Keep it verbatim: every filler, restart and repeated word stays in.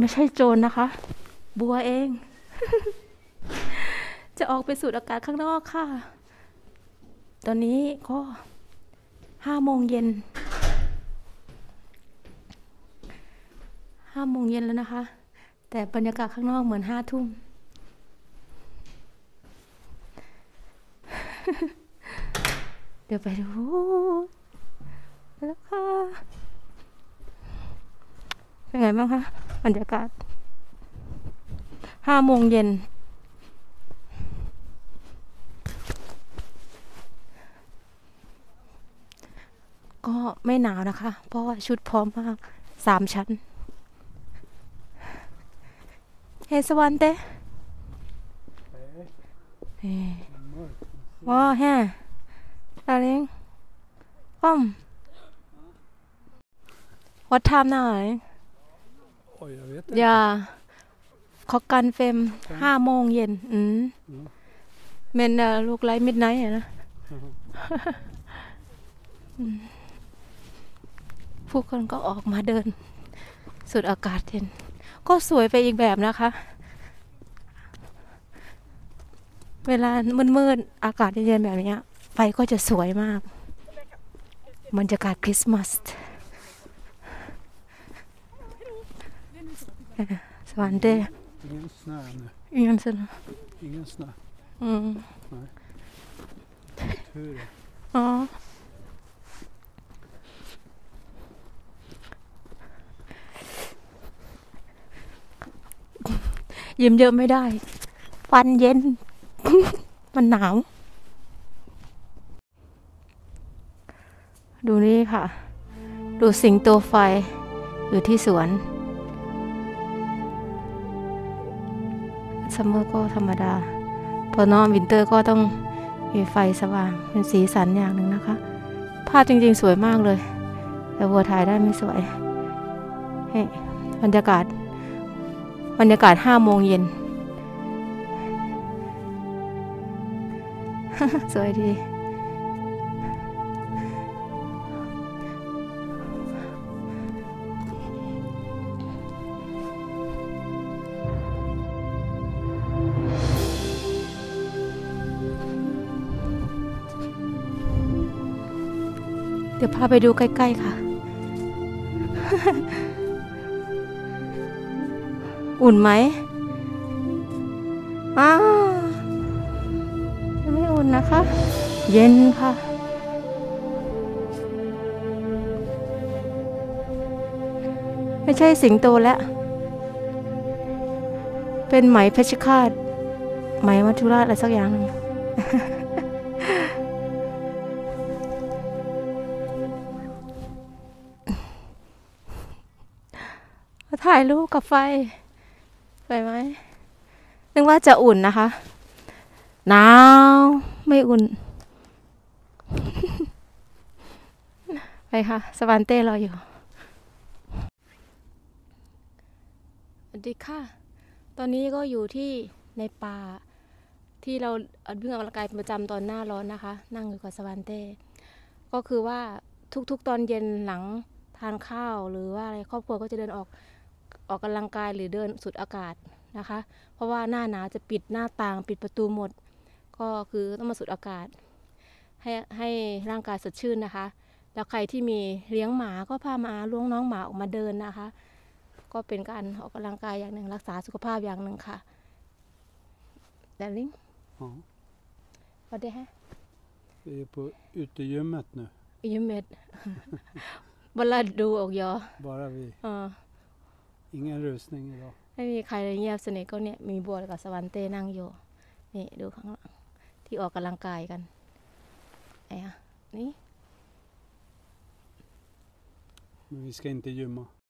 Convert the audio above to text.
ไม่ใช่โจรนะคะบัวเอง จะออกไปสูดอากาศข้างนอกค่ะตอนนี้ก็ห้าโมงเย็นห้าโมงเย็นแล้วนะคะแต่บรรยากาศข้างนอกเหมือนห้าทุ่ม เดี๋ยวไปดูแล้วค่ะเป็นไงบ้างคะบรรยากาศห้าโมงเย็นก็ไม่หนาวนะคะเพราะว่าชุดพร้อมมากสามชั้นเฮสวันเต้ว้าแฮ่อะไรป้อมวัดทามหน่อยอย่าขอกันเฟมห้าโมงเย็นอืมเมนลูกไลท์มิดไนท์นะผู้คนก็ออกมาเดินสูดอากาศเย็นก็สวยไปอีกแบบนะคะเวลามืดๆอากาศเย็นๆแบบนี้ไฟก็จะสวยมากบรรยากาศคริสต์มาสสวัสดี Ingen snö nu. Ingen snö. Ingen snö. Mm. Nej. Tur det. Ja. ยิ้มเยอะไม่ได้ฟันเย็น มันหนาวดูนี่ค่ะดูสิงโตไฟอยู่ที่สวนซัมเมอร์ก็ธรรมดาพอนอนวินเตอร์ก็ต้องมีไฟสว่างเป็นสีสันอย่างหนึ่งนะคะภาพจริงๆสวยมากเลยแต่วัวถ่ายได้ไม่สวยให้บรรยากาศบรรยากาศห้าโมงเย็น สวยดีเดี๋ยวพาไปดูใกล้ๆค่ะ อุ่นไหมอ้าวไม่อุ่นนะคะ เย็นค่ะ ไม่ใช่สิงโตแล้วเป็นไหมเพชรฆาตไหมมัจจุราชอะไรสักอย่างนึง ถ่ายรูปกับไฟสวยไหมนึกว่าจะอุ่นนะคะหนาวไม่อุ่น ไปค่ะสวานเต้รออยู่สวัสดีค่ะตอนนี้ก็อยู่ที่ในป่าที่เราเพิ่งออกกำลังกายประจำตอนหน้าร้อนนะคะนั่งอยู่กับสวานเต้ก็คือว่าทุกๆตอนเย็นหลังทานข้าวหรือว่าอะไรครอบครัวก็จะเดินออกออกกำลังกายหรือเดินสูดอากาศนะคะเพราะว่าหน้าหนาวจะปิดหน้าต่างปิดประตูหมดก็คือต้องมาสูดอากาศให้ให้ร่างกายสดชื่นนะคะแล้วใครที่มีเลี้ยงหมาก็พาหมาล้วงน้องหมาออกมาเดินนะคะก็เป็นการออกกำลังกายอย่างหนึ่งรักษาสุขภาพอย่างหนึ่งค่ะแดนลิงvad det här Vi är på utegymmet nu. Gymmet. Bara du och jag. Bara vi. Ja. Ingen rusning idag. ไม่มีใครเลยเงียบสนิทก็เนี่ยมีบัวกับสวรรค์เต้นั่งอยู่นี่ดูข้างหลังที่ออกกำลังกายกันไอ้ฮะนี่ Men vi ska inte gymma.